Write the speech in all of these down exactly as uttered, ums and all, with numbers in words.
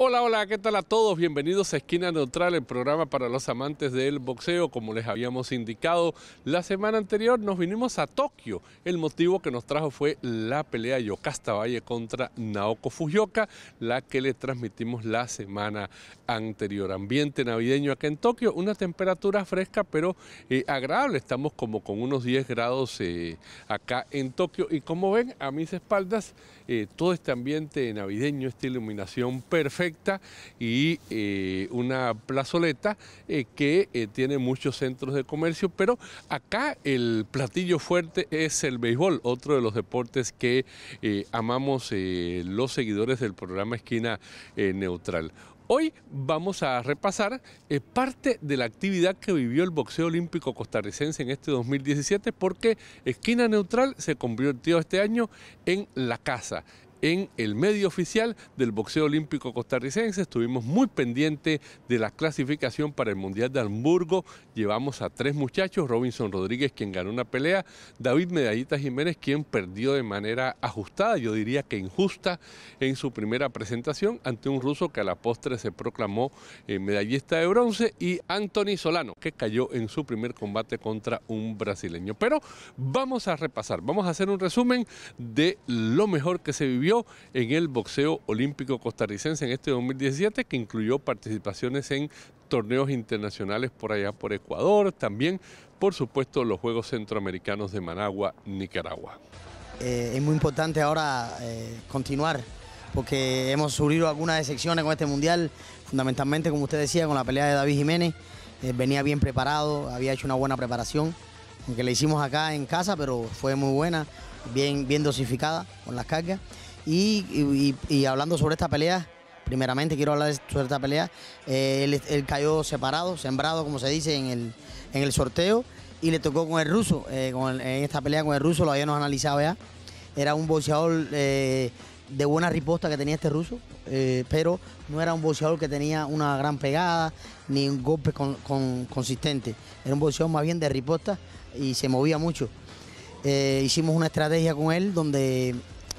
Hola, hola, ¿qué tal a todos? Bienvenidos a Esquina Neutral, el programa para los amantes del boxeo. Como les habíamos indicado la semana anterior, nos vinimos a Tokio. El motivo que nos trajo fue la pelea Yokasta Valle contra Naoko Fujioka, la que le transmitimos la semana anterior. Ambiente navideño acá en Tokio, una temperatura fresca pero eh, agradable. Estamos como con unos diez grados eh, acá en Tokio y como ven a mis espaldas, eh, todo este ambiente navideño, esta iluminación perfecta y eh, una plazoleta eh, que eh, tiene muchos centros de comercio, pero acá el platillo fuerte es el béisbol, otro de los deportes que eh, amamos eh, los seguidores del programa Esquina eh, Neutral. Hoy vamos a repasar eh, parte de la actividad que vivió el boxeo olímpico costarricense en este dos mil diecisiete, porque Esquina Neutral se convirtió este año en la casa, en el medio oficial del boxeo olímpico costarricense. Estuvimos muy pendientes de la clasificación para el Mundial de Hamburgo. Llevamos a tres muchachos: Robinson Rodríguez, quien ganó una pelea; David Medallita Jiménez, quien perdió de manera ajustada, yo diría que injusta, en su primera presentación ante un ruso que a la postre se proclamó eh, medallista de bronce; y Anthony Solano, que cayó en su primer combate contra un brasileño. Pero vamos a repasar, vamos a hacer un resumen de lo mejor que se vivió en el boxeo olímpico costarricense en este dos mil diecisiete, que incluyó participaciones en torneos internacionales por allá por Ecuador, también por supuesto los Juegos Centroamericanos de Managua, Nicaragua. Eh, es muy importante ahora eh, continuar, porque hemos sufrido algunas decepciones con este mundial, fundamentalmente, como usted decía, con la pelea de David Jiménez. Eh, venía bien preparado, había hecho una buena preparación, aunque la hicimos acá en casa, pero fue muy buena, bien, bien dosificada con las cargas. Y, y, y hablando sobre esta pelea, primeramente quiero hablar sobre esta pelea. Eh, él, él cayó separado, sembrado, como se dice, en el, en el sorteo, y le tocó con el ruso. Eh, con el, en esta pelea con el ruso, lo habíamos analizado ya. Era un boxeador eh, de buena riposta que tenía este ruso, eh, pero no era un boxeador que tenía una gran pegada ni un golpe con, con, consistente. Era un boxeador más bien de riposta y se movía mucho. Eh, hicimos una estrategia con él donde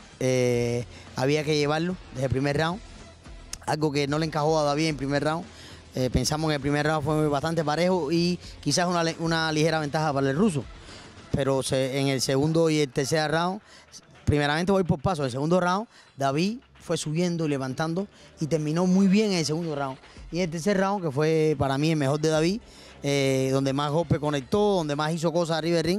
Eh, había que llevarlo desde el primer round, algo que no le encajó a David en el primer round. Eh, pensamos que el primer round fue bastante parejo y quizás una, una ligera ventaja para el ruso, pero se, en el segundo y el tercer round, primeramente voy por paso, en el segundo round David fue subiendo y levantando y terminó muy bien en el segundo round. Y en el tercer round, que fue para mí el mejor de David, eh, donde más golpe conectó, donde más hizo cosas arriba del ring,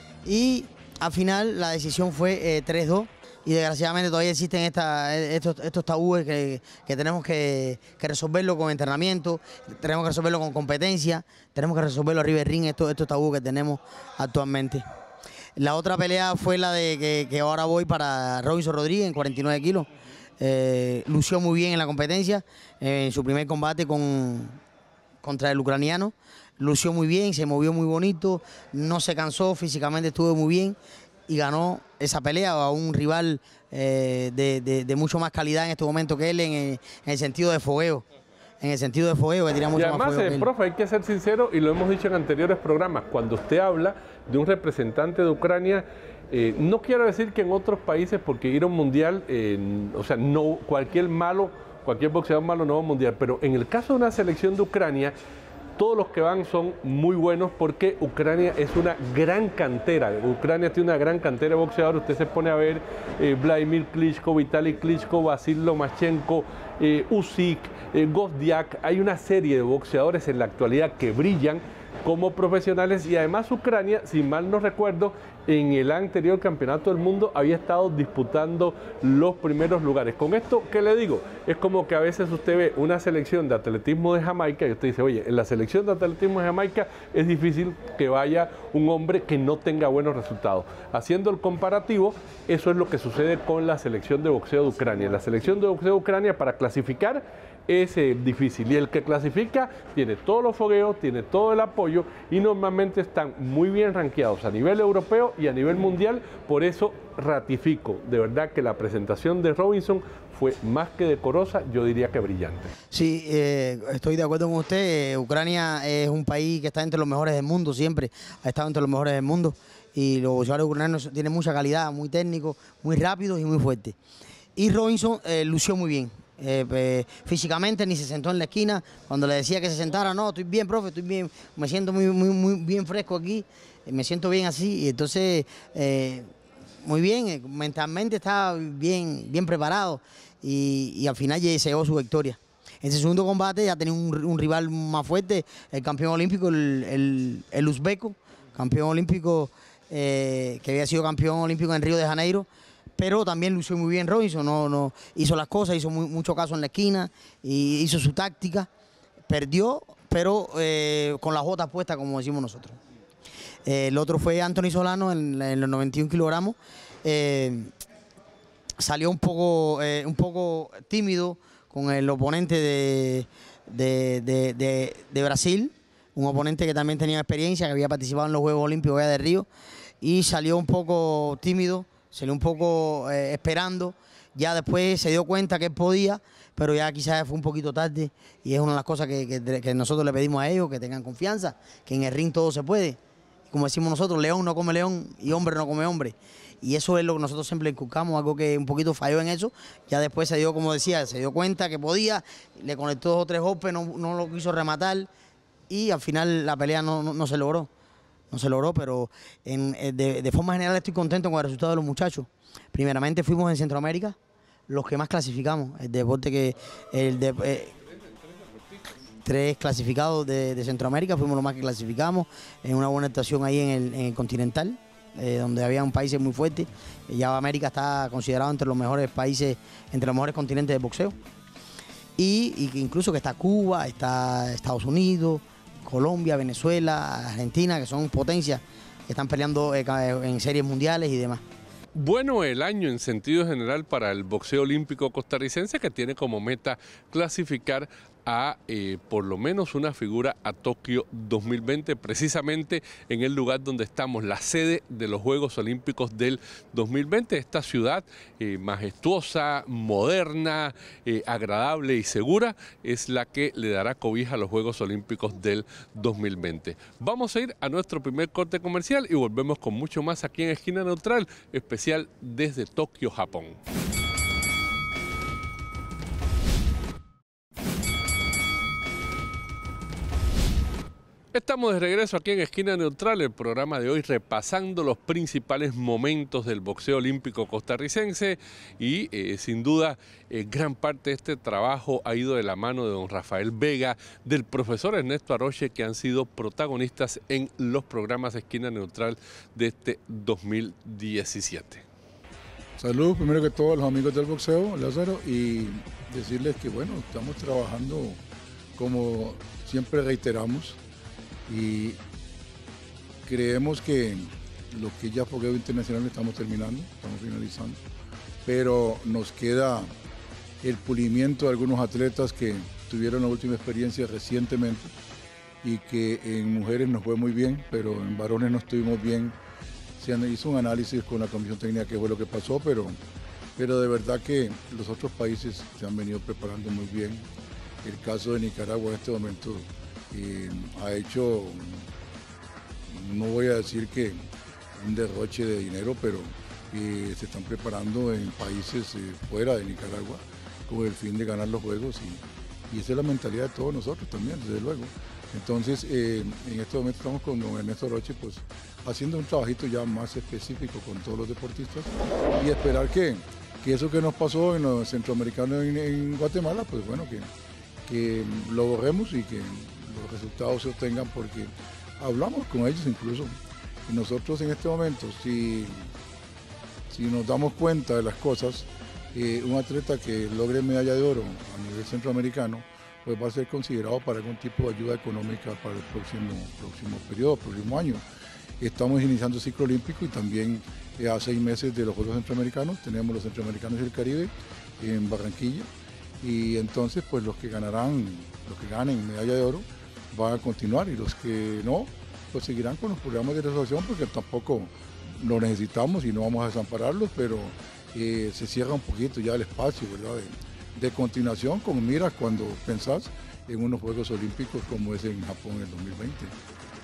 y al final la decisión fue eh, tres dos. Y desgraciadamente todavía existen esta, estos, estos tabúes que, que tenemos que, que resolverlo con entrenamiento, tenemos que resolverlo con competencia, tenemos que resolverlo arriba del ring, estos, estos tabúes que tenemos actualmente. La otra pelea fue la de que, que ahora voy para Robinson Rodríguez en cuarenta y nueve kilos. Eh, lució muy bien en la competencia, eh, en su primer combate con, contra el ucraniano. Lució muy bien, se movió muy bonito, no se cansó, físicamente estuvo muy bien y ganó esa pelea a un rival eh, de, de, de mucho más calidad en este momento que él, en el, en el sentido de fogueo. En el sentido de fogueo, que tira mucho y además, más fogueo eh, que él. profe, hay que ser sincero, y lo hemos dicho en anteriores programas, cuando usted habla de un representante de Ucrania, eh, no quiero decir que en otros países, porque ir a un mundial, eh, o sea, no cualquier malo, cualquier boxeador malo no va a un mundial, pero en el caso de una selección de Ucrania, todos los que van son muy buenos, porque Ucrania es una gran cantera. Ucrania tiene una gran cantera de boxeadores. Usted se pone a ver eh, Vladimir Klitschko, Vitali Klitschko, Vasil Lomachenko, eh, Usyk, eh, Gvozdyák. Hay una serie de boxeadores en la actualidad que brillan como profesionales, y además Ucrania, si mal no recuerdo, en el anterior campeonato del mundo había estado disputando los primeros lugares. Con esto, ¿qué le digo? Es como que a veces usted ve una selección de atletismo de Jamaica y usted dice, oye, en la selección de atletismo de Jamaica es difícil que vaya un hombre que no tenga buenos resultados. Haciendo el comparativo, eso es lo que sucede con la selección de boxeo de Ucrania. La selección de boxeo de Ucrania, para clasificar, es eh, difícil, y el que clasifica tiene todos los fogueos, tiene todo el apoyo, y normalmente están muy bien rankeados a nivel europeo y a nivel mundial. Por eso ratifico de verdad que la presentación de Robinson fue más que decorosa, yo diría que brillante. Sí, eh, estoy de acuerdo con usted. Eh, Ucrania es un país que está entre los mejores del mundo, siempre ha estado entre los mejores del mundo, y los boxeadores ucranianos tienen mucha calidad, muy técnicos, muy rápidos y muy fuertes. Y Robinson eh, lució muy bien. eh, eh, físicamente, ni se sentó en la esquina. Cuando le decía que se sentara, no, estoy bien, profe, estoy bien, me siento muy, muy, muy bien fresco aquí, eh, me siento bien así. Y entonces, eh, muy bien, eh, mentalmente estaba bien, bien preparado y, y al final se llevó su victoria. En ese segundo combate ya tenía un, un rival más fuerte, el campeón olímpico, el, el, el uzbeco, campeón olímpico, eh, que había sido campeón olímpico en Río de Janeiro, pero también lució muy bien Robinson, no, no, hizo las cosas, hizo muy, mucho caso en la esquina, y hizo su táctica, perdió, pero eh, con las botas puestas, como decimos nosotros. Eh, el otro fue Anthony Solano en, en los noventa y un kilogramos, eh, salió un poco, eh, un poco tímido con el oponente de, de, de, de, de Brasil, un oponente que también tenía experiencia, que había participado en los Juegos Olímpicos de Río, y salió un poco tímido, salió un poco eh, esperando. Ya después se dio cuenta que él podía, pero ya quizás fue un poquito tarde, y es una de las cosas que, que, que nosotros le pedimos a ellos, que tengan confianza, que en el ring todo se puede. Como decimos nosotros, león no come león y hombre no come hombre. Y eso es lo que nosotros siempre inculcamos, algo que un poquito falló en eso. Ya después se dio, como decía, se dio cuenta que podía, le conectó dos o tres golpes, no, no lo quiso rematar, y al final la pelea no, no, no se logró. No se logró, pero en, de, de forma general estoy contento con el resultado de los muchachos. Primeramente fuimos en Centroamérica los que más clasificamos, el deporte que... el de, eh, tres clasificados de, de Centroamérica, fuimos los más que clasificamos, en una buena actuación ahí en el, en el Continental, eh, donde había un país muy fuerte. Ya América está considerado entre los mejores países, entre los mejores continentes de boxeo. Y, y que incluso que está Cuba, está Estados Unidos, Colombia, Venezuela, Argentina, que son potencias que están peleando eh, en series mundiales y demás. Bueno el año en sentido general para el boxeo olímpico costarricense, que tiene como meta clasificar a eh, por lo menos una figura a Tokio dos mil veinte, precisamente en el lugar donde estamos, la sede de los Juegos Olímpicos del dos mil veinte, esta ciudad eh, majestuosa, moderna, eh, agradable y segura, es la que le dará cobija a los Juegos Olímpicos del dos mil veinte. Vamos a ir a nuestro primer corte comercial y volvemos con mucho más aquí en Esquina Neutral, especial desde Tokio, Japón. Estamos de regreso aquí en Esquina Neutral, el programa de hoy repasando los principales momentos del boxeo olímpico costarricense y eh, sin duda eh, gran parte de este trabajo ha ido de la mano de don Rafael Vega, del profesor Ernesto Aroche, que han sido protagonistas en los programas Esquina Neutral de este dos mil diecisiete. Saludos primero que todo a los amigos del boxeo, Lázaro, y decirles que bueno, estamos trabajando como siempre reiteramos, y creemos que lo que ya fogueo internacional estamos terminando, estamos finalizando, pero nos queda el pulimiento de algunos atletas que tuvieron la última experiencia recientemente y que en mujeres nos fue muy bien, pero en varones no estuvimos bien. Se hizo un análisis con la comisión técnica que fue lo que pasó, pero, pero de verdad que los otros países se han venido preparando muy bien. El caso de Nicaragua en este momento Eh, ha hecho, no voy a decir que un derroche de dinero, pero eh, se están preparando en países eh, fuera de Nicaragua con el fin de ganar los juegos y, y esa es la mentalidad de todos nosotros también, desde luego. Entonces, eh, en este momento estamos con don Ernesto Aroche, pues haciendo un trabajito ya más específico con todos los deportistas y esperar que, que eso que nos pasó en los centroamericanos en, en Guatemala, pues bueno, que, que lo borremos y que los resultados se obtengan, porque hablamos con ellos incluso. Y nosotros en este momento, si, si nos damos cuenta de las cosas, eh, un atleta que logre medalla de oro a nivel centroamericano, pues va a ser considerado para algún tipo de ayuda económica para el próximo, próximo periodo, próximo año. Estamos iniciando el ciclo olímpico y también eh, a seis meses de los Juegos Centroamericanos, tenemos los Centroamericanos del Caribe en Barranquilla, y entonces pues los que ganarán, los que ganen medalla de oro, van a continuar y los que no, pues seguirán con los programas de resolución porque tampoco lo necesitamos y no vamos a desampararlos, pero eh, se cierra un poquito ya el espacio, ¿verdad? De, de continuación con miras cuando pensás en unos Juegos Olímpicos como es en Japón en el dos mil veinte.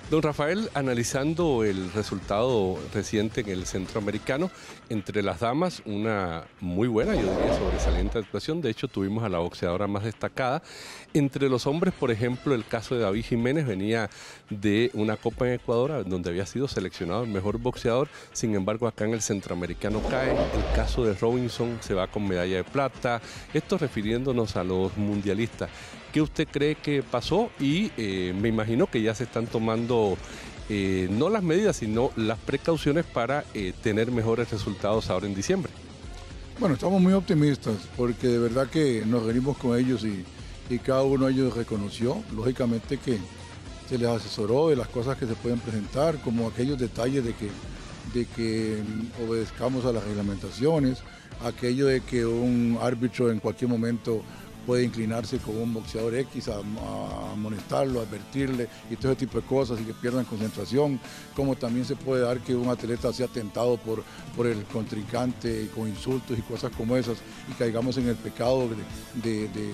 Don Rafael, analizando el resultado reciente en el Centroamericano, entre las damas una muy buena, yo diría sobresaliente actuación, de hecho tuvimos a la boxeadora más destacada. Entre los hombres, por ejemplo, el caso de David Jiménez venía de una Copa en Ecuador donde había sido seleccionado el mejor boxeador, sin embargo acá en el Centroamericano cae. El caso de Robinson se va con medalla de plata, esto refiriéndonos a los mundialistas. ¿Qué usted cree que pasó? Y eh, me imagino que ya se están tomando eh, no las medidas, sino las precauciones para eh, tener mejores resultados ahora en diciembre. Bueno, estamos muy optimistas porque de verdad que nos reunimos con ellos y, y cada uno de ellos reconoció, lógicamente, que se les asesoró de las cosas que se pueden presentar, como aquellos detalles de que, de que obedezcamos a las reglamentaciones, aquello de que un árbitro en cualquier momento puede inclinarse con un boxeador X a, a amonestarlo, a advertirle y todo ese tipo de cosas y que pierdan concentración, como también se puede dar que un atleta sea tentado por, por el contrincante con insultos y cosas como esas y caigamos en el pecado de, de, de,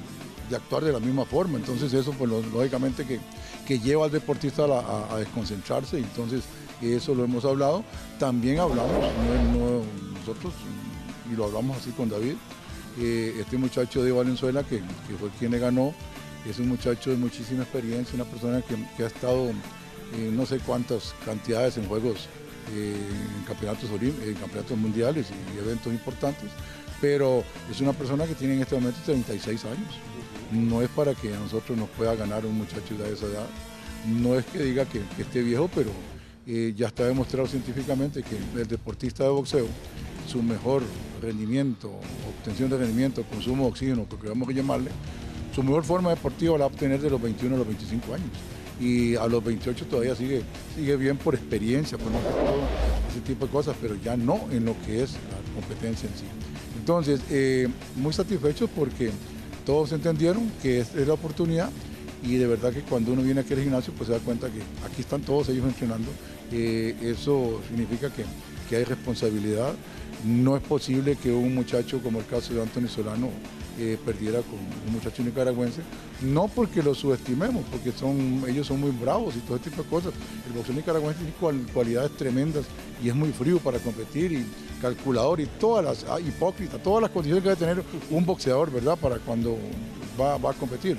de actuar de la misma forma. Entonces eso pues lógicamente que, que lleva al deportista a, a, a desconcentrarse, entonces eso lo hemos hablado. También hablamos, no, no, nosotros, y lo hablamos así con David, Eh, este muchacho de Valenzuela, que, que fue quien le ganó, es un muchacho de muchísima experiencia, una persona que, que ha estado eh, no sé cuántas cantidades en juegos, eh, en, campeonatos en campeonatos mundiales y eventos importantes, pero es una persona que tiene en este momento treinta y seis años. No es para que a nosotros nos pueda ganar un muchacho de esa edad, no es que diga que, que esté viejo, pero eh, ya está demostrado científicamente que el deportista de boxeo, su mejor rendimiento, obtención de rendimiento, consumo de oxígeno, porque vamos a llamarle, su mejor forma deportiva la va a obtener de los veintiuno a los veinticinco años. Y a los veintiocho todavía sigue, sigue bien por experiencia, por más que todo ese tipo de cosas, pero ya no en lo que es la competencia en sí. Entonces, eh, muy satisfechos porque todos entendieron que es, es la oportunidad y de verdad que cuando uno viene aquí al gimnasio pues se da cuenta que aquí están todos ellos entrenando. Eh, eso significa que, que hay responsabilidad. No es posible que un muchacho como el caso de Anthony Solano eh, perdiera con un muchacho nicaragüense, no porque lo subestimemos, porque son, ellos son muy bravos y todo ese tipo de cosas. El boxeo nicaragüense tiene cual, cualidades tremendas y es muy frío para competir y calculador y todas las, ah, hipócrita, todas las condiciones que debe tener un boxeador, ¿verdad?, para cuando va, va a competir.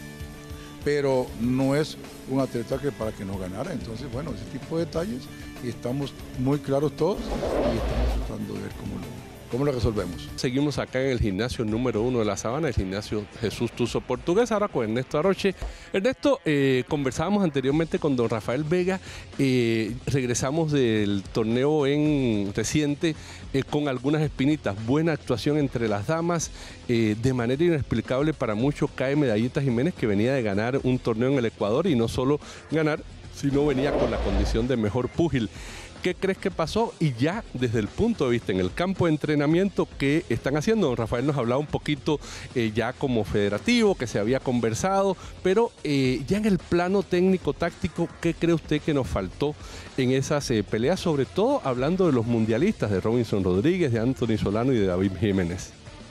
Pero no es un atleta que para que nos ganara. Entonces, bueno, ese tipo de detalles, y estamos muy claros todos y estamos tratando de ver cómo lo, cómo lo resolvemos. Seguimos acá en el gimnasio número uno de La Sabana, el gimnasio Jesús Tuzo Portugués, ahora con Ernesto Aroche. Ernesto, eh, conversábamos anteriormente con don Rafael Vega, eh, regresamos del torneo en reciente eh, con algunas espinitas, buena actuación entre las damas, eh, de manera inexplicable para muchos cae Medallita Jiménez, que venía de ganar un torneo en el Ecuador y no solo ganar, sino venía con la condición de mejor púgil. ¿Qué crees que pasó? Y ya desde el punto de vista en el campo de entrenamiento, ¿qué están haciendo? Don Rafael nos hablaba un poquito eh, ya como federativo, que se había conversado, pero eh, ya en el plano técnico-táctico, ¿qué cree usted que nos faltó en esas eh, peleas? Sobre todo hablando de los mundialistas, de Robinson Rodríguez, de Anthony Solano y de David Jiménez.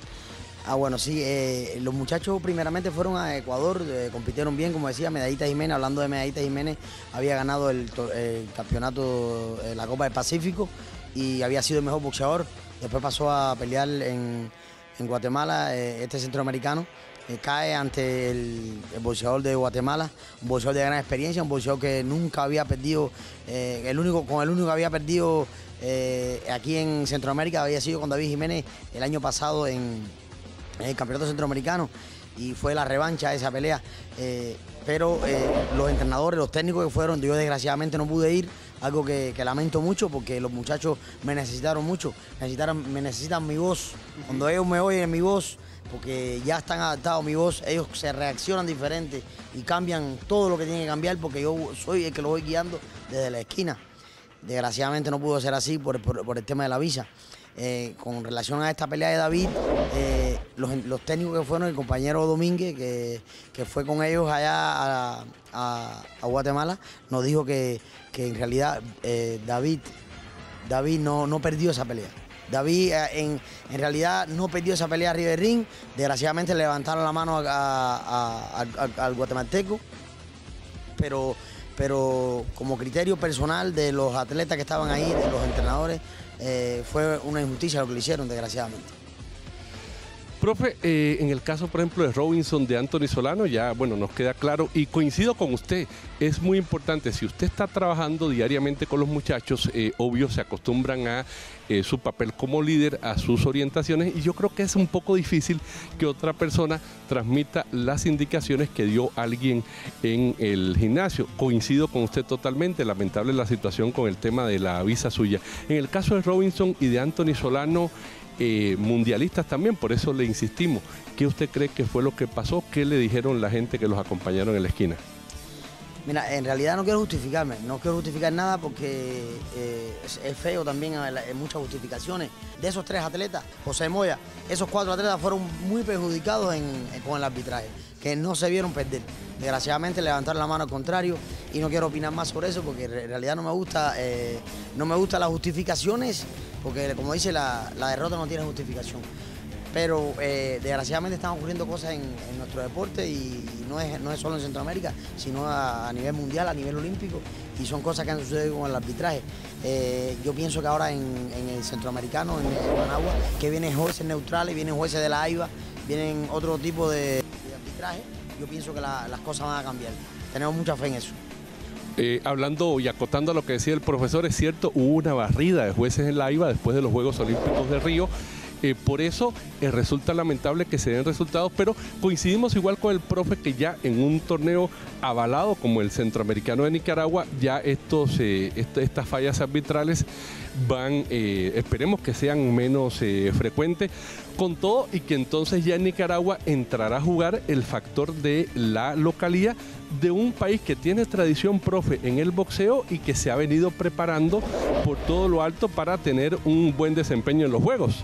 Ah, bueno, sí, eh, los muchachos primeramente fueron a Ecuador, eh, compitieron bien, como decía, Medallita Jiménez, hablando de Medallita Jiménez, había ganado el, el campeonato, eh, la Copa del Pacífico y había sido el mejor boxeador. Después pasó a pelear en, en Guatemala, eh, este centroamericano, eh, cae ante el, el boxeador de Guatemala, un boxeador de gran experiencia, un boxeador que nunca había perdido, eh, el único, con el único que había perdido eh, aquí en Centroamérica había sido con David Jiménez el año pasado en en el campeonato centroamericano y fue la revancha de esa pelea, eh, pero eh, los entrenadores, los técnicos que fueron, yo desgraciadamente no pude ir, algo que, que lamento mucho porque los muchachos me necesitaron mucho, necesitaron, me necesitan mi voz, cuando ellos me oyen mi voz, porque ya están adaptados a mi voz, ellos se reaccionan diferente y cambian todo lo que tienen que cambiar porque yo soy el que los voy guiando desde la esquina. Desgraciadamente no pudo ser así por, por, por el tema de la visa. Eh, con relación a esta pelea de David, eh, los, los técnicos que fueron, el compañero Domínguez, que, que fue con ellos allá a, a, a Guatemala, nos dijo que, que en realidad eh, David, David no, no perdió esa pelea. David eh, en, en realidad no perdió esa pelea arriba del ring, desgraciadamente le levantaron la mano a, a, a, a, al guatemalteco, pero pero como criterio personal de los atletas que estaban ahí, de los entrenadores, eh, fue una injusticia lo que le hicieron, desgraciadamente. Profe, eh, en el caso, por ejemplo, de Robinson, de Anthony Solano, ya, bueno, nos queda claro y coincido con usted, es muy importante, si usted está trabajando diariamente con los muchachos, eh, obvio, se acostumbran a eh, su papel como líder, a sus orientaciones, y yo creo que es un poco difícil que otra persona transmita las indicaciones que dio alguien en el gimnasio. Coincido con usted totalmente, lamentable la situación con el tema de la visa suya. En el caso de Robinson y de Anthony Solano, Eh, mundialistas también, por eso le insistimos. ¿Qué usted cree que fue lo que pasó? ¿Qué le dijeron la gente que los acompañaron en la esquina? Mira, en realidad no quiero justificarme, no quiero justificar nada porque eh, es, es feo también, hay muchas justificaciones. De esos tres atletas, José Moya, esos cuatro atletas fueron muy perjudicados en, en, con el arbitraje, que no se vieron perder. Desgraciadamente levantaron la mano al contrario y no quiero opinar más sobre eso porque en realidad no me gusta, eh, no me gustan las justificaciones, porque como dice, la, la derrota no tiene justificación. Pero eh, desgraciadamente están ocurriendo cosas en, en nuestro deporte y no es, no es solo en Centroamérica, sino a, a nivel mundial, a nivel olímpico, y son cosas que han sucedido con el arbitraje. Eh, yo pienso que ahora en, en el centroamericano, en, en Managua, que vienen jueces neutrales, vienen jueces de la AIBA, vienen otro tipo de, de arbitraje, yo pienso que la, las cosas van a cambiar. Tenemos mucha fe en eso. Eh, hablando y acotando a lo que decía el profesor, es cierto, hubo una barrida de jueces en la AIBA después de los Juegos Olímpicos de Río. Eh, por eso eh, resulta lamentable que se den resultados, pero coincidimos igual con el profe que ya en un torneo avalado como el Centroamericano de Nicaragua, ya estos, eh, est estas fallas arbitrales van, eh, esperemos que sean menos eh, frecuentes, con todo y que entonces ya en Nicaragua entrará a jugar el factor de la localía de un país que tiene tradición, profe, en el boxeo y que se ha venido preparando por todo lo alto para tener un buen desempeño en los Juegos.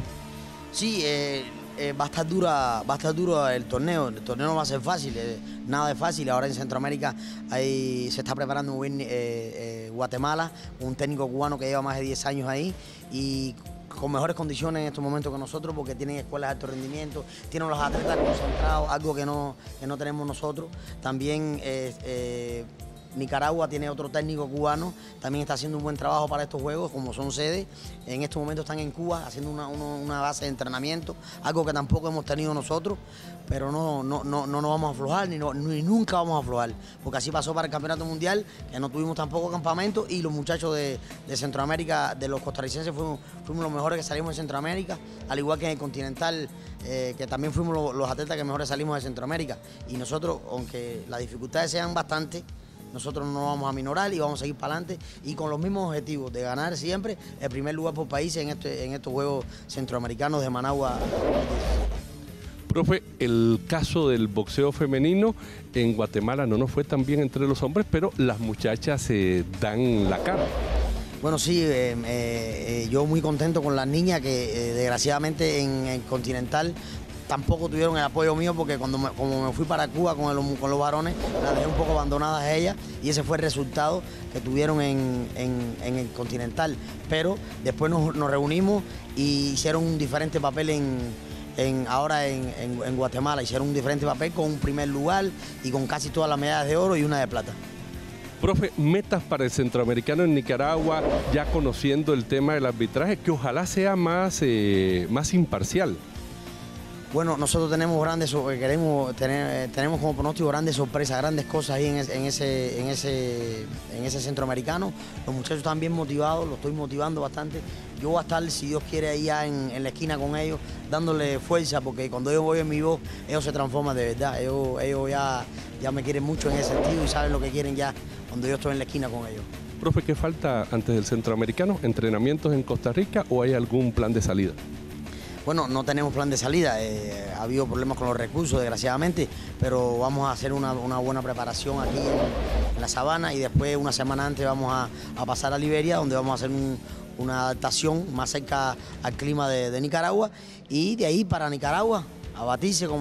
Sí, eh, eh, va a estar dura, va a estar duro el torneo. El torneo no va a ser fácil, eh, nada de fácil. Ahora en Centroamérica hay, se está preparando muy bien eh, eh, Guatemala, un técnico cubano que lleva más de diez años ahí y con mejores condiciones en estos momentos que nosotros, porque tienen escuelas de alto rendimiento, tienen los atletas concentrados, algo que no, que no tenemos nosotros. También eh, eh, Nicaragua tiene otro técnico cubano, también está haciendo un buen trabajo para estos juegos, como son sedes. En estos momentos están en Cuba haciendo una, una, una base de entrenamiento, algo que tampoco hemos tenido nosotros, pero no, no, no, no nos vamos a aflojar, ni, no, ni nunca vamos a aflojar, porque así pasó para el Campeonato Mundial, que no tuvimos tampoco campamento, y los muchachos de, de Centroamérica, de los costarricenses, fuimos, fuimos los mejores que salimos de Centroamérica, al igual que en el Continental, eh, que también fuimos los, los atletas que mejores salimos de Centroamérica. Y nosotros, aunque las dificultades sean bastantes, nosotros no nos vamos a minorar y vamos a seguir para adelante y con los mismos objetivos de ganar siempre el primer lugar por país en, este, en estos Juegos Centroamericanos de Managua. Profe, el caso del boxeo femenino en Guatemala no nos fue tan bien entre los hombres, pero las muchachas eh, dan la cara. Bueno, sí, eh, eh, yo muy contento con las niñas que eh, desgraciadamente en el Continental tampoco tuvieron el apoyo mío porque cuando me, como me fui para Cuba con, el, con los varones, las dejé un poco abandonadas a ellas y ese fue el resultado que tuvieron en, en, en el Continental. Pero después nos, nos reunimos y hicieron un diferente papel en, en, ahora en, en, en Guatemala. Hicieron un diferente papel con un primer lugar y con casi todas las medallas de oro y una de plata. Profe, metas para el Centroamericano en Nicaragua, ya conociendo el tema del arbitraje, que ojalá sea más, eh, más imparcial. Bueno, nosotros tenemos grandes, queremos tener, tenemos como pronóstico grandes sorpresas, grandes cosas ahí en ese, en ese, en ese, en ese centroamericano. Los muchachos están bien motivados, los estoy motivando bastante. Yo voy a estar, si Dios quiere, ahí ya en, en la esquina con ellos, dándole fuerza, porque cuando yo voy en mi voz, ellos se transforman de verdad. Ellos, ellos ya, ya me quieren mucho en ese sentido y saben lo que quieren ya cuando yo estoy en la esquina con ellos. Profe, ¿qué falta antes del centroamericano? ¿Entrenamientos en Costa Rica o hay algún plan de salida? Bueno, no tenemos plan de salida, eh, ha habido problemas con los recursos, desgraciadamente, pero vamos a hacer una, una buena preparación aquí en, en la sabana y después una semana antes vamos a, a pasar a Liberia, donde vamos a hacer un, una adaptación más cerca al clima de, de Nicaragua y de ahí para Nicaragua, a batirse como,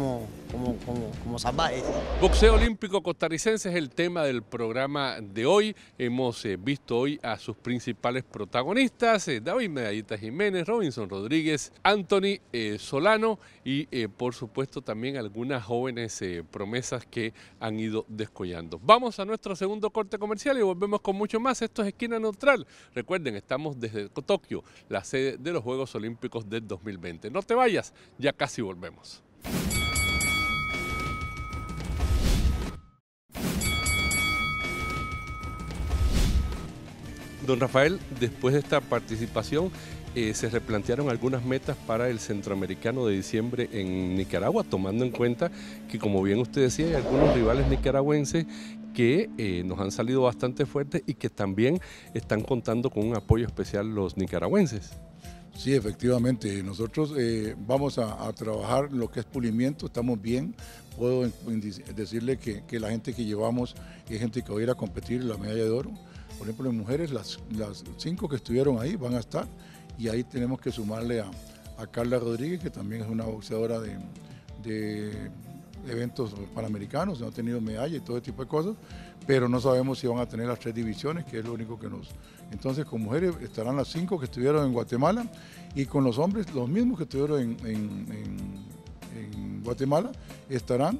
como, como, como salvajes. Boxeo olímpico costarricense es el tema del programa de hoy. Hemos eh, visto hoy a sus principales protagonistas, eh, David Medallita Jiménez, Robinson Rodríguez, Anthony eh, Solano y eh, por supuesto también algunas jóvenes eh, promesas que han ido descollando. Vamos a nuestro segundo corte comercial y volvemos con mucho más. Esto es Esquina Neutral. Recuerden, estamos desde Tokio, la sede de los Juegos Olímpicos del dos mil veinte. No te vayas, ya casi volvemos. Don Rafael, después de esta participación, eh, se replantearon algunas metas para el Centroamericano de diciembre en Nicaragua, tomando en cuenta que, como bien usted decía, hay algunos rivales nicaragüenses que eh, nos han salido bastante fuertes y que también están contando con un apoyo especial los nicaragüenses. Sí, efectivamente, nosotros eh, vamos a, a trabajar lo que es pulimiento, estamos bien. Puedo decirle que, que la gente que llevamos es gente que va a ir a competir en la medalla de oro. Por ejemplo, en mujeres, las, las cinco que estuvieron ahí van a estar, y ahí tenemos que sumarle a, a Carla Rodríguez, que también es una boxeadora de, de eventos panamericanos, no ha tenido medalla y todo ese tipo de cosas, pero no sabemos si van a tener las tres divisiones, que es lo único que nos... Entonces, con mujeres estarán las cinco que estuvieron en Guatemala, y con los hombres, los mismos que estuvieron en, en, en, en Guatemala, estarán,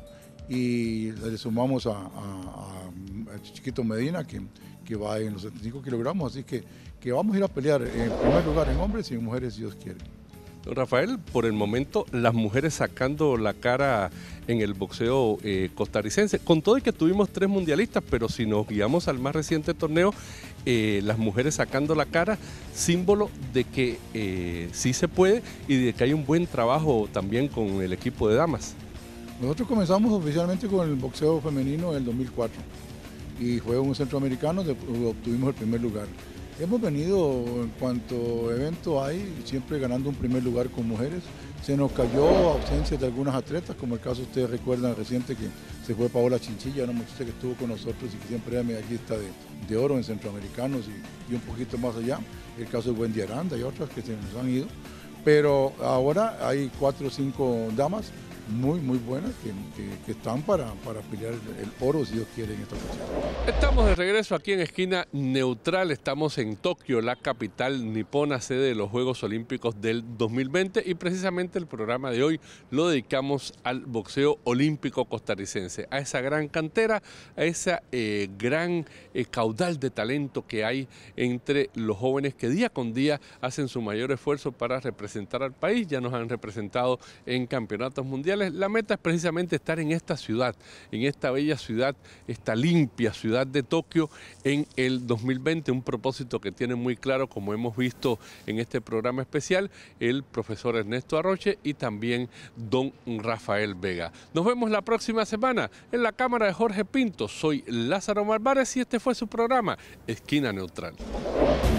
y le sumamos a, a, a Chiquito Medina, que, que va en los setenta y cinco kilogramos, así que, que vamos a ir a pelear en primer lugar en hombres y en mujeres, si Dios quiere. Don Rafael, por el momento las mujeres sacando la cara en el boxeo eh, costarricense, con todo y que tuvimos tres mundialistas, pero si nos guiamos al más reciente torneo, eh, las mujeres sacando la cara, símbolo de que eh, sí se puede y de que hay un buen trabajo también con el equipo de damas. Nosotros comenzamos oficialmente con el boxeo femenino en el dos mil cuatro y fue un centroamericano, obtuvimos el primer lugar. Hemos venido, en cuanto evento hay, siempre ganando un primer lugar con mujeres. Se nos cayó ausencia de algunas atletas, como el caso, ustedes recuerdan reciente que se fue Paola Chinchilla, una muchacha que estuvo con nosotros y que siempre era medallista de, de oro en centroamericanos y, y un poquito más allá. El caso de Wendy Aranda y otras que se nos han ido. Pero ahora hay cuatro o cinco damas muy, muy buenas que, que, que están para, para pelear el oro, si Dios quiere, en esta ocasión. Estamos de regreso aquí en Esquina Neutral, estamos en Tokio, la capital nipona, sede de los Juegos Olímpicos del dos mil veinte, y precisamente el programa de hoy lo dedicamos al boxeo olímpico costarricense, a esa gran cantera, a esa eh, gran eh, caudal de talento que hay entre los jóvenes que día con día hacen su mayor esfuerzo para representar al país. Ya nos han representado en campeonatos mundiales. La meta es precisamente estar en esta ciudad, en esta bella ciudad, esta limpia ciudad de Tokio en el dos mil veinte, un propósito que tiene muy claro, como hemos visto en este programa especial, el profesor Ernesto Arroche y también don Rafael Vega. Nos vemos la próxima semana en la cámara de Jorge Pinto. Soy Lázaro Malvarez y este fue su programa Esquina Neutral.